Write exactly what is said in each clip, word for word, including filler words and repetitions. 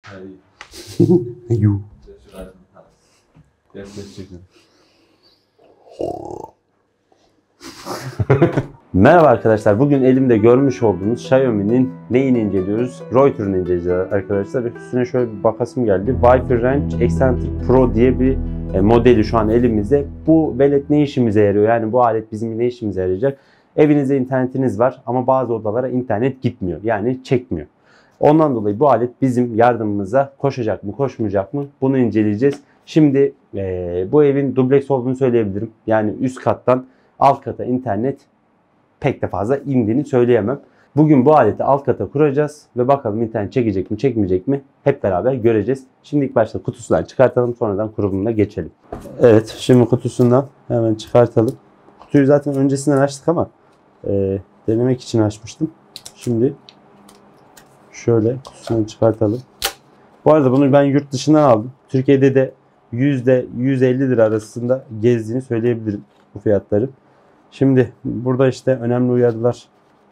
Yuh. Merhaba arkadaşlar. Bugün elimde görmüş olduğunuz Xiaomi'nin neyini inceliyoruz? Router'ını inceleyeceğiz arkadaşlar. Üstüne şöyle bir bakasım geldi. Wi-Fi Range Extender Pro diye bir e, modeli şu an elimizde. Bu velet ne işimize yarıyor? Yani bu alet bizim ne işimize yarayacak? Evinizde internetiniz var ama bazı odalara internet gitmiyor. Yani çekmiyor. Ondan dolayı bu alet bizim yardımımıza koşacak mı, koşmayacak mı? Bunu inceleyeceğiz. Şimdi e, bu evin dubleks olduğunu söyleyebilirim. Yani üst kattan alt kata internet pek de fazla indiğini söyleyemem. Bugün bu aleti alt kata kuracağız ve bakalım internet çekecek mi, çekmeyecek mi? Hep beraber göreceğiz. Şimdi ilk başta kutusundan çıkartalım, sonradan kurulumuna geçelim. Evet, şimdi kutusundan hemen çıkartalım. Kutuyu zaten öncesinden açtık ama e, denemek için açmıştım. Şimdi şöyle kutusundan çıkartalım. Bu arada bunu ben yurt dışından aldım. Türkiye'de de yüzde yüz elli lira arasında gezdiğini söyleyebilirim bu fiyatları. Şimdi burada işte önemli uyarılar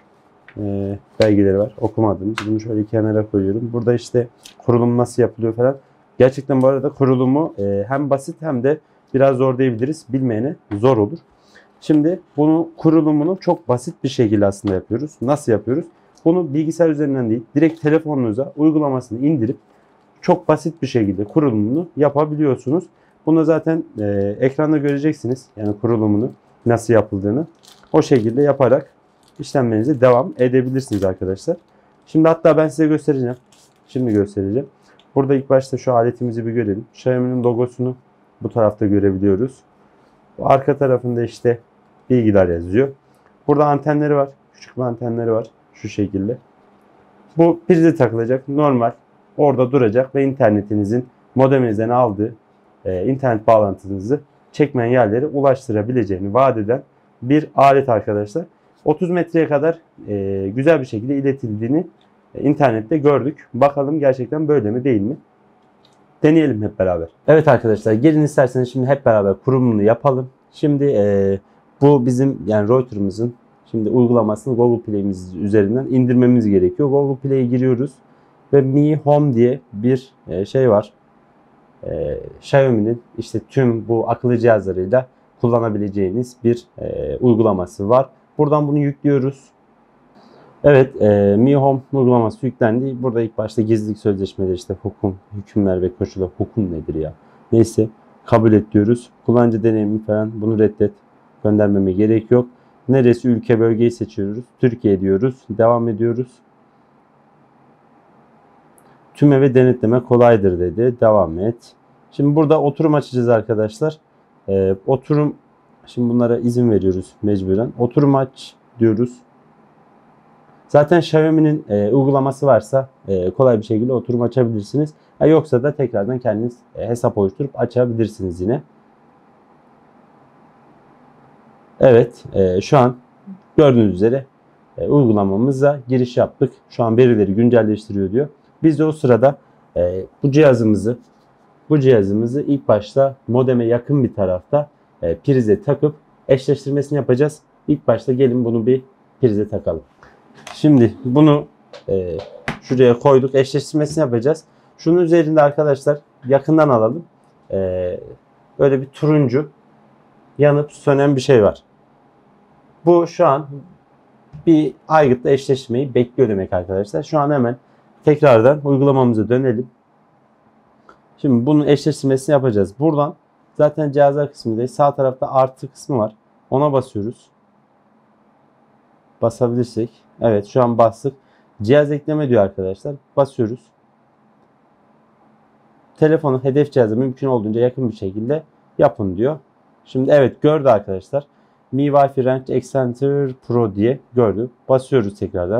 e, belgeleri var. Okumadığımız. Bunu şöyle kenara koyuyorum. Burada işte kurulum nasıl yapılıyor falan. Gerçekten bu arada kurulumu e, hem basit hem de biraz zor diyebiliriz. Bilmeyene zor olur. Şimdi bunu kurulumunu çok basit bir şekilde aslında yapıyoruz. Nasıl yapıyoruz? Bunu bilgisayar üzerinden değil, direkt telefonunuza uygulamasını indirip çok basit bir şekilde kurulumunu yapabiliyorsunuz. Bunu zaten e, ekranda göreceksiniz. Yani kurulumunu nasıl yapıldığını. O şekilde yaparak işlemlerinize devam edebilirsiniz arkadaşlar. Şimdi hatta ben size göstereceğim. Şimdi göstereceğim. Burada ilk başta şu aletimizi bir görelim. Xiaomi'nin logosunu bu tarafta görebiliyoruz. Bu arka tarafında işte bilgiler yazıyor. Burada antenleri var. Küçük bir antenleri var. Şu şekilde. Bu prize takılacak. Normal. Orada duracak ve internetinizin modeminizden aldığı e, internet bağlantınızı çekmeyen yerlere ulaştırabileceğini vaat eden bir alet arkadaşlar. otuz metreye kadar e, güzel bir şekilde iletildiğini e, internette gördük. Bakalım gerçekten böyle mi değil mi? Deneyelim hep beraber. Evet arkadaşlar, gelin isterseniz şimdi hep beraber kurulumunu yapalım. Şimdi e, bu bizim yani router'ımızın şimdi uygulamasını Google Play'imiz üzerinden indirmemiz gerekiyor. Google Play'e giriyoruz ve Mi Home diye bir e, şey var. Ee, Xiaomi'nin işte tüm bu akıllı cihazlarıyla kullanabileceğiniz bir e, uygulaması var. Buradan bunu yüklüyoruz. Evet, e, Mi Home uygulaması yüklendi. Burada ilk başta gizlilik sözleşmeleri, işte hukum, hükümler ve koşullar. Hukum nedir ya? Neyse, kabul et diyoruz. Kullanıcı deneyimi falan, bunu reddet. Göndermeme gerek yok. Neresi, ülke, bölgeyi seçiyoruz. Türkiye diyoruz. Devam ediyoruz. Tüm evi denetleme kolaydır dedi. Devam et. Şimdi burada oturum açacağız arkadaşlar. Ee, oturum, şimdi bunlara izin veriyoruz mecburen. Oturum aç diyoruz. Zaten Xiaomi'nin e, uygulaması varsa e, kolay bir şekilde oturum açabilirsiniz. Ha, yoksa da tekrardan kendiniz e, hesap oluşturup açabilirsiniz yine. Evet, e, şu an gördüğünüz üzere e, uygulamamıza giriş yaptık. Şu an verileri güncelleştiriyor diyor. Biz de o sırada e, bu cihazımızı bu cihazımızı ilk başta modeme yakın bir tarafta e, prize takıp eşleştirmesini yapacağız. İlk başta gelin bunu bir prize takalım. Şimdi bunu e, şuraya koyduk. Eşleştirmesini yapacağız. Şunun üzerinde arkadaşlar yakından alalım. E, böyle bir turuncu yanıp sönen bir şey var. Bu şu an bir aygıtla eşleşmeyi bekliyor demek arkadaşlar. Şu an hemen tekrardan uygulamamıza dönelim. Şimdi bunun eşleştirmesini yapacağız. Buradan zaten cihazlar kısmındayız. Sağ tarafta artı kısmı var. Ona basıyoruz. Basabilirsek. Evet, şu an bastık. Cihaz ekleme diyor arkadaşlar. Basıyoruz. Telefonu hedef cihaza mümkün olduğunca yakın bir şekilde yapın diyor. Şimdi evet, gördü arkadaşlar. Mi Wi-Fi Range Extender Pro diye gördü. Basıyoruz tekrardan.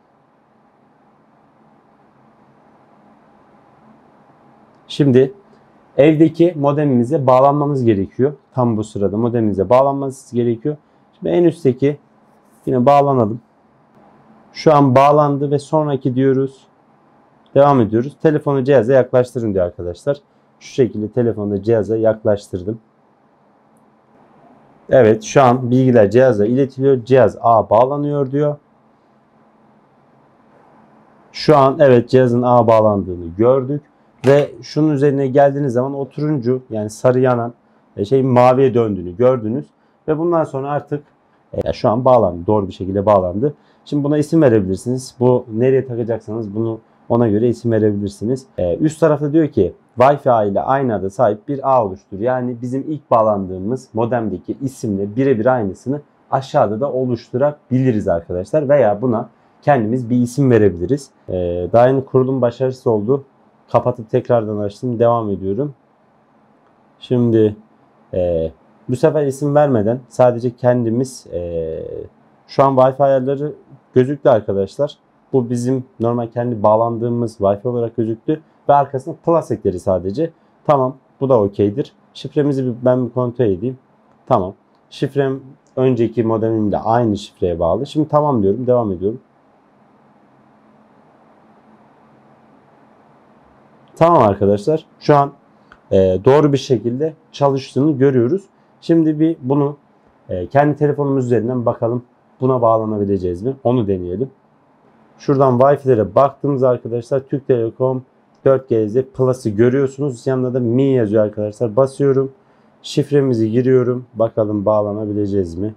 Şimdi evdeki modemimize bağlanmamız gerekiyor. Tam bu sırada modemimize bağlanması gerekiyor. Şimdi en üstteki yine bağlanalım. Şu an bağlandı ve sonraki diyoruz. Devam ediyoruz. Telefonu cihaza yaklaştırın diyor arkadaşlar. Şu şekilde telefonu cihaza yaklaştırdım. Evet, şu an bilgiler cihaza iletiliyor. Cihaz A bağlanıyor diyor. Şu an evet cihazın ağa bağlandığını gördük. Ve şunun üzerine geldiğiniz zaman o turuncu yani sarı yanan şey maviye döndüğünü gördünüz. Ve bundan sonra artık e, şu an bağlandı. Doğru bir şekilde bağlandı. Şimdi buna isim verebilirsiniz. Bu nereye takacaksanız bunu ona göre isim verebilirsiniz. E, üst tarafta diyor ki Wi-Fi ile aynı adı sahip bir ağ oluştur. Yani bizim ilk bağlandığımız modemdeki isimle birebir aynısını aşağıda da oluşturabiliriz arkadaşlar. Veya buna kendimiz bir isim verebiliriz. E, daha yeni kurulum başarısız oldu. Kapatıp tekrardan açtım. Devam ediyorum. Şimdi e, bu sefer isim vermeden sadece kendimiz e, şu an Wi-Fi ayarları gözüktü arkadaşlar. Bu bizim normal kendi bağlandığımız Wi-Fi olarak gözüktü. Ve arkasına plus ekledi sadece. Tamam. Bu da okeydir. Şifremizi bir, ben bir kontrol edeyim. Tamam. Şifrem önceki modemimle aynı şifreye bağlı. Şimdi tamam diyorum. Devam ediyorum. Tamam arkadaşlar. Şu an e, doğru bir şekilde çalıştığını görüyoruz. Şimdi bir bunu e, kendi telefonumuz üzerinden bakalım buna bağlanabileceğiz mi? Onu deneyelim. Şuradan Wi-Fi'lere baktığımız arkadaşlar Türk Telekom dört G Z Plus'ı görüyorsunuz. Yanında da Mi yazıyor arkadaşlar. Basıyorum. Şifremizi giriyorum. Bakalım bağlanabileceğiz mi?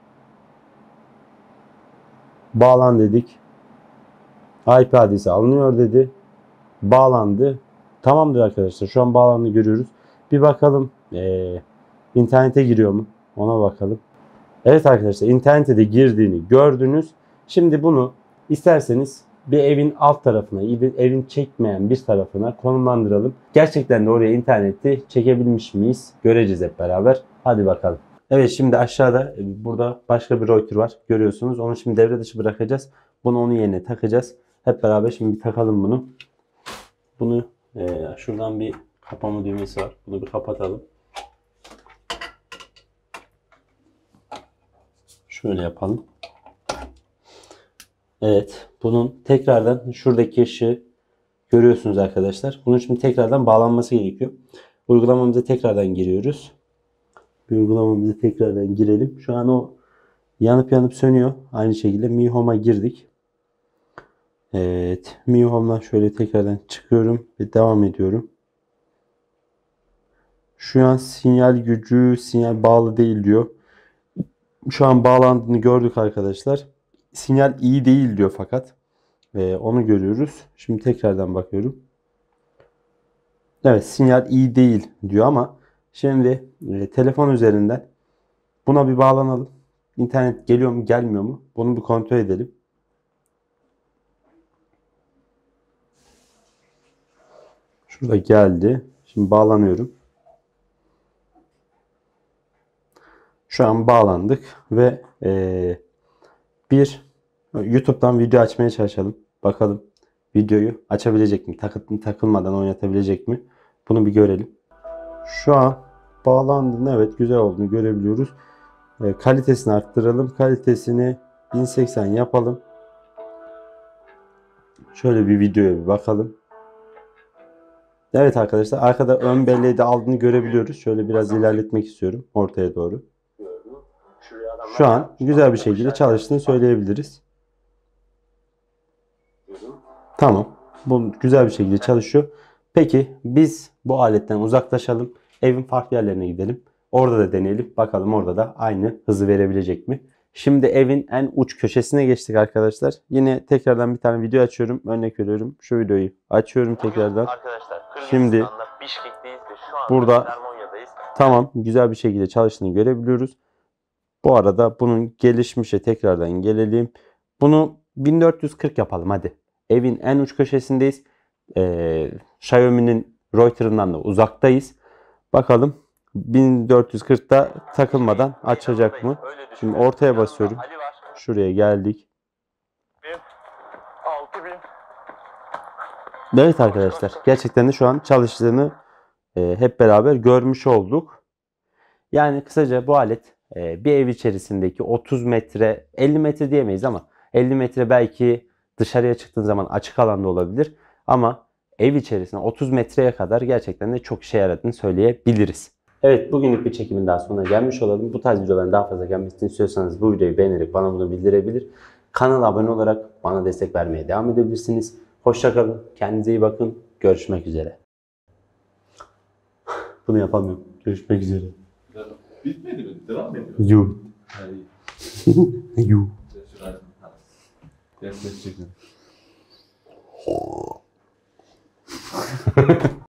Bağlan dedik. I P adresi alınıyor dedi. Bağlandı. Tamamdır arkadaşlar. Şu an bağlandığını görüyoruz. Bir bakalım ee, internete giriyor mu? Ona bakalım. Evet arkadaşlar internete de girdiğini gördünüz. Şimdi bunu isterseniz bir evin alt tarafına, evin çekmeyen bir tarafına konumlandıralım. Gerçekten de oraya interneti çekebilmiş miyiz? Göreceğiz hep beraber. Hadi bakalım. Evet şimdi aşağıda burada başka bir router var. Görüyorsunuz. Onu şimdi devre dışı bırakacağız. Bunu onun yerine takacağız. Hep beraber şimdi bir takalım bunu. Bunu e, şuradan bir kapama düğmesi var. Bunu bir kapatalım. Şöyle yapalım. Evet. Bunun tekrardan şuradaki ışığı görüyorsunuz arkadaşlar. Bunun şimdi tekrardan bağlanması gerekiyor. Uygulamamıza tekrardan giriyoruz. Bir uygulamamıza tekrardan girelim. Şu an o yanıp yanıp sönüyor. Aynı şekilde Mi Home'a girdik. Evet. Mi Home'dan şöyle tekrardan çıkıyorum ve devam ediyorum. Şu an sinyal gücü sinyal bağlı değil diyor. Şu an bağlandığını gördük arkadaşlar. Sinyal iyi değil diyor fakat. Ee, onu görüyoruz. Şimdi tekrardan bakıyorum. Evet sinyal iyi değil diyor ama şimdi e, telefon üzerinden buna bir bağlanalım. İnternet geliyor mu gelmiyor mu? Bunu bir kontrol edelim. Şurada geldi. Şimdi bağlanıyorum. Şu an bağlandık ve e, bir YouTube'dan video açmaya çalışalım. Bakalım videoyu açabilecek mi? Takıp takılmadan oynatabilecek mi? Bunu bir görelim. Şu an bağlandığında evet güzel olduğunu görebiliyoruz. E, kalitesini arttıralım. Kalitesini bin seksen yapalım. Şöyle bir videoya bir bakalım. Evet arkadaşlar arkada ön belleği de aldığını görebiliyoruz. Şöyle biraz ilerletmek istiyorum ortaya doğru. Şu an güzel bir şekilde çalıştığını söyleyebiliriz. Tamam. Bu güzel bir şekilde çalışıyor. Peki biz bu aletten uzaklaşalım. Evin farklı yerlerine gidelim. Orada da deneyelim. Bakalım orada da aynı hızı verebilecek mi? Şimdi evin en uç köşesine geçtik arkadaşlar. Yine tekrardan bir tane video açıyorum. Örnek veriyorum. Şu videoyu açıyorum tekrardan. Arkadaşlar, şimdi burada tamam güzel bir şekilde çalıştığını görebiliyoruz. Bu arada bunun gelişmişe tekrardan gelelim. Bunu bin dört yüz kırk yapalım hadi. Evin en uç köşesindeyiz. Ee, Xiaomi'nin router'ından da uzaktayız. Bakalım bin dört yüz kırkta takılmadan açacak mı? Şimdi ortaya basıyorum. Şuraya geldik. Evet arkadaşlar gerçekten de şu an çalıştığını e, hep beraber görmüş olduk. Yani kısaca bu alet e, bir ev içerisindeki otuz metre elli metre diyemeyiz ama elli metre belki dışarıya çıktığın zaman açık alanda olabilir. Ama ev içerisinde otuz metreye kadar gerçekten de çok işe yaradığını söyleyebiliriz. Evet bugünlük bir çekimin daha sonuna gelmiş olalım. Bu tarz videoların daha fazla gelmesini istiyorsanız bu videoyu beğenerek bana bunu bildirebilir. Kanala abone olarak bana destek vermeye devam edebilirsiniz. Hoşça kalın. Kendinize iyi bakın. Görüşmek üzere. Bunu yapamıyorum. Görüşmek üzere. Bitmedi mi? Devam mı ediyor? You. Hayır. You. Yaklaşık.